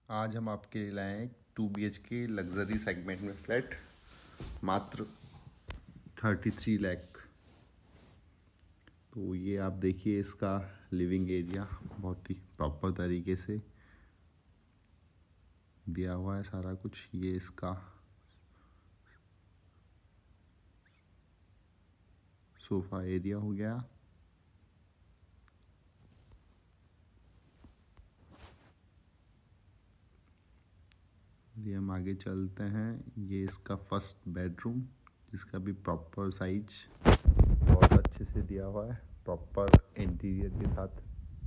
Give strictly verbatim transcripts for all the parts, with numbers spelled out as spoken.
आज हम आपके लिए लाए हैं two B H K luxury segment में फ्लैट मात्र थर्टी थ्री लाख। तो ये आप देखिए, इसका लिविंग एरिया बहुत ही प्रॉपर तरीके से दिया हुआ है सारा कुछ। ये इसका सोफ़ा एरिया हो गया। ये हम आगे चलते हैं। ये इसका फर्स्ट बेडरूम, जिसका भी प्रॉपर साइज बहुत अच्छे से दिया हुआ है, प्रॉपर इंटीरियर के साथ।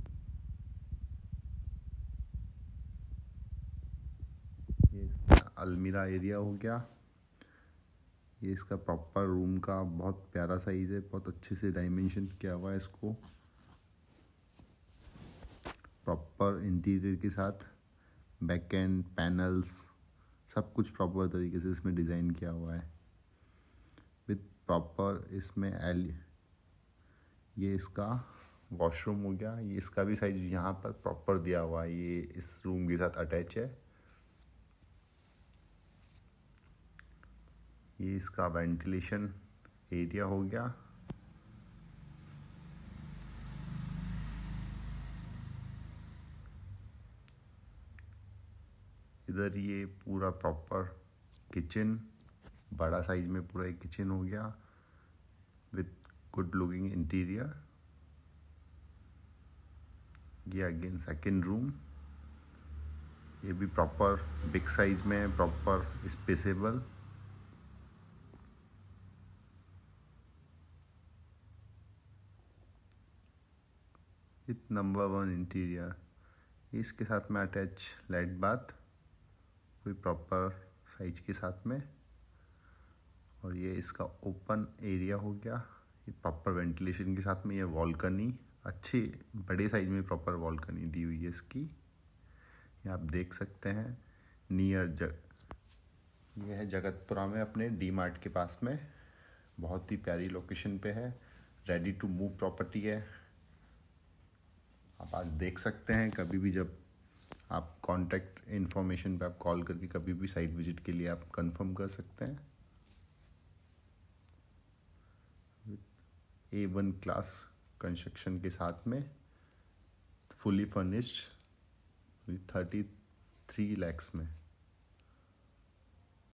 ये अलमीरा एरिया हो गया। ये इसका प्रॉपर रूम का बहुत प्यारा साइज है, बहुत अच्छे से डायमेंशन किया हुआ है इसको, प्रॉपर इंटीरियर के साथ। बैक एंड पैनल्स सब कुछ प्रॉपर तरीके से इसमें डिज़ाइन किया हुआ है विथ प्रॉपर इसमें एल। ये इसका वॉशरूम हो गया। ये इसका भी साइज यहाँ पर प्रॉपर दिया हुआ है, ये इस रूम के साथ अटैच है। ये इसका वेंटिलेशन एरिया हो गया। इधर ये पूरा प्रॉपर किचन, बड़ा साइज में पूरा एक किचन हो गया विथ गुड लुकिंग इंटीरियर। ये अगेन सेकेंड रूम, ये भी प्रॉपर बिग साइज में है, proper spaceable. With number one interior. इसके साथ में अटैच लाइट बाथ, कोई प्रॉपर साइज के साथ में। और ये इसका ओपन एरिया हो गया, ये प्रॉपर वेंटिलेशन के साथ में। ये वॉल्कनी अच्छी बड़े साइज में प्रॉपर वॉल्कनी दी हुई है इसकी, ये आप देख सकते हैं। नियर जग ये है जगतपुरा में अपने डी मार्ट के पास में, बहुत ही प्यारी लोकेशन पे है। रेडी टू मूव प्रॉपर्टी है। आप आज देख सकते हैं, कभी भी जब आप कॉन्टैक्ट इन्फॉर्मेशन पे आप कॉल करके कभी भी साइट विजिट के लिए आप कंफर्म कर सकते हैं। ए वन क्लास कंस्ट्रक्शन के साथ में fully furnished thirty three lakhs में।